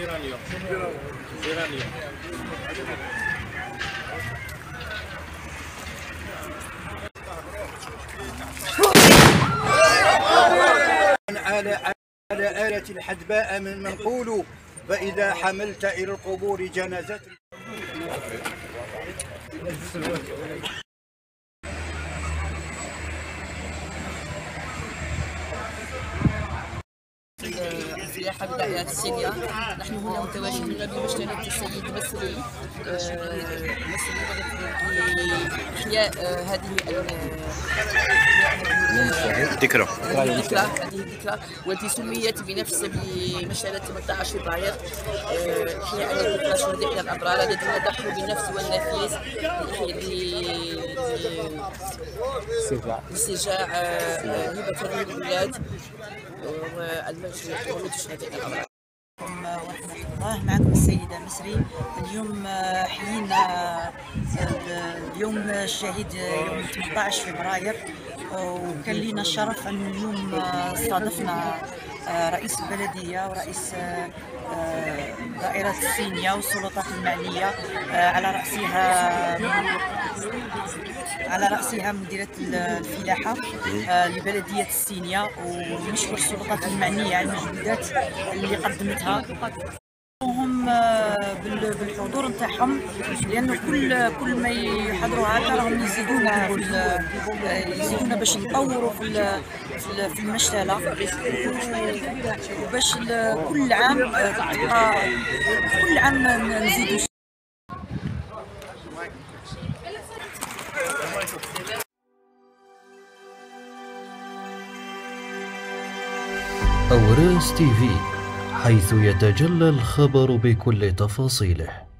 جيرانيوم. جيرانيوم. على آلة الحدباء من منقول، فإذا حملت إلى القبور جنازة. السياحة بدائرة السينيا. نحن هنا متواجدون بمشترك السيد مسري لإحياء هذه الذكرى والتي سميت بنفس بمشهد 18 فبراير، إحياء ذكرى شهدائنا الأبرار الذين ضحوا بالنفس والنفيس لاسترجاع هبة هذه البلاد والمجد والشهداء الأبرار. ورحمة الله، معكم السيدة مسري. اليوم حيينا اليوم الشهيد يوم 18 فبراير، وكان لنا الشرف أن اليوم استضفنا رئيس البلدية ورئيس دائرة السينيا والسلطات المعنية، على رأسها مديرة الفلاحة لبلدية السينيا، ونشكر السلطات المعنية على المجهودات اللي قدمتها هم بالحضور نتاعهم، لأنه كل ما يحضروا هكا راهم يزيدونا باش نطوروا في المشتلة، وباش كل عام نزيدوا. أوراس تي في، حيث يتجلى الخبر بكل تفاصيله.